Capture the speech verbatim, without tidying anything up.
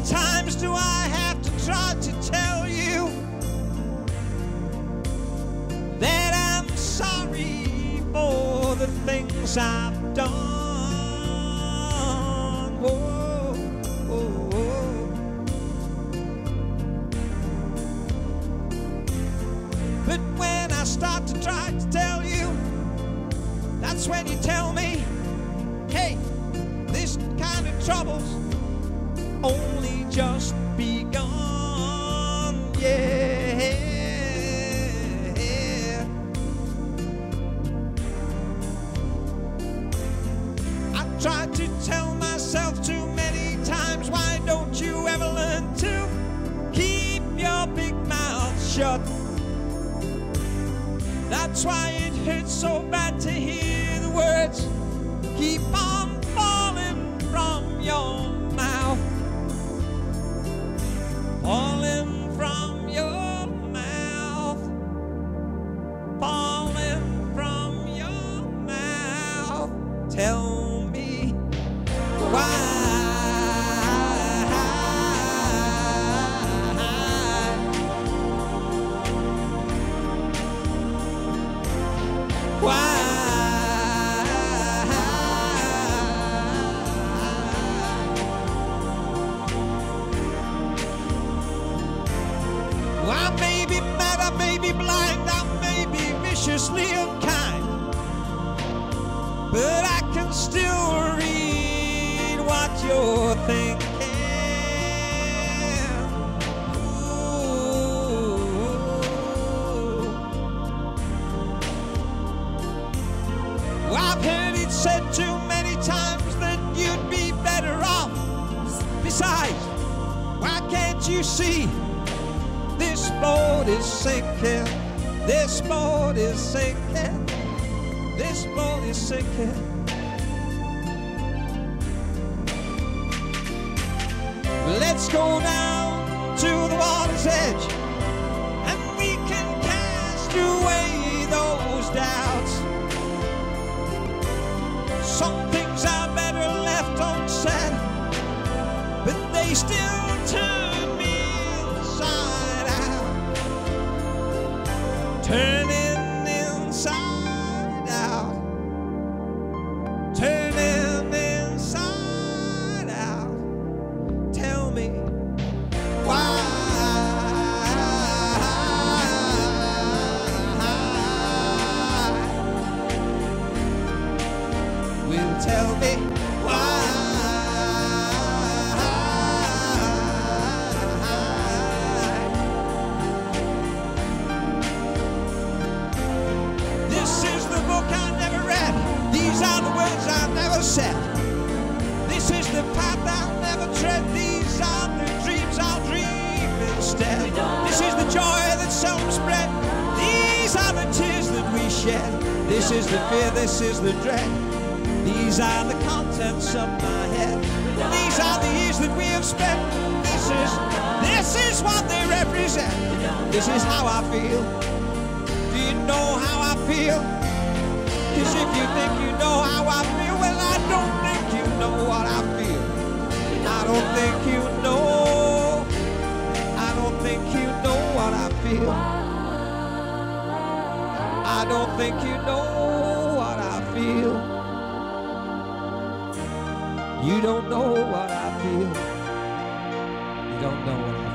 times do I have to try to tell you that I'm sorry for the things I've done? Whoa, whoa, whoa. But when I start to try to tell you, that's when you tell me, hey, this kind of trouble's only just begun, yeah. I've tried to tell myself too many times, why don't you ever learn to keep your big mouth shut? That's why it hurts so bad to hear the words keep on falling from your mouth, falling from your mouth, falling from your mouth. Tell me why. Why? I may be mad, I may be blind, I may be viciously unkind, but I can still read what you're thinking. Ooh. I've heard it said too many times that you'd be better off. Besides, why can't you see? This boat is sinking, this boat is sinking, this boat is sinking. Let's go down to the water's edge, and we can cast away those doubts. Some things are better left unsaid, but they still turn me inside out, turning inside out, turning inside out. Tell me why. Will tell me why. This is the book I never read. These are the words I never said. This is the path I'll never tread. These are the dreams I'll dream instead. This is the joy that seldom spread. These are the tears that we shed. This is the fear, this is the dread. These are the contents of my head. These are the years that we have spent. This is, this is what they represent. This is how I feel. Do you know how I feel? Cause if you think you know how I feel, well, I don't think you know what I feel. I don't think you know. I don't think you know what I feel. I don't think you know what I feel. You don't know what I feel. You don't know what I feel.